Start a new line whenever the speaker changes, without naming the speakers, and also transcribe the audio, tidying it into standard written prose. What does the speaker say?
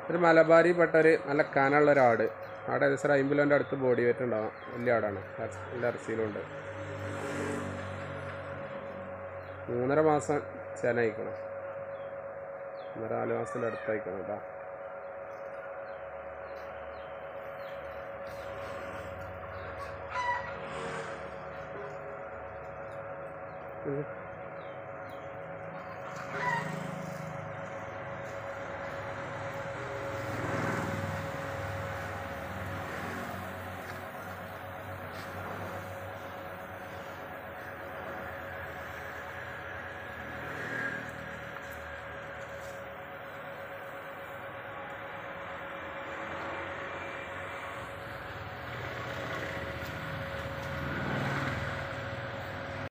ഒരു മലബാരി പെട്ടൊരു നല്ല കനമുള്ളൊരാട്. ആടെ ഏകദേശം 50 കിലോൻ്റെ അടുത്ത് ബോഡി വെയിറ്റ് ഉണ്ടാവും. വലിയ ആടാണ്, എല്ലാ ഇറച്ചിയിലുണ്ട്. 3.5 മാസം ചേനയിക്കണം, 4 മാസത്തിൻ്റെ അടുത്തയക്കണം കേട്ടോ.